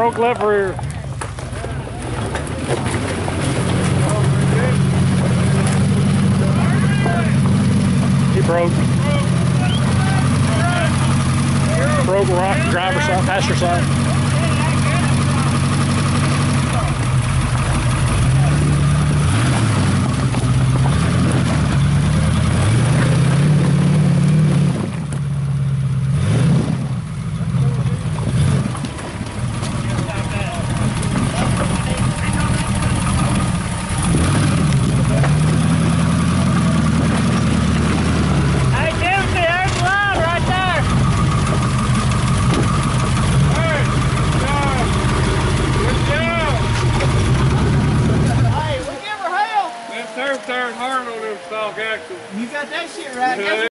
broke left rear. He broke. Broke right driver's side, passenger side. Turn hard on them stock axles. You got that shit right.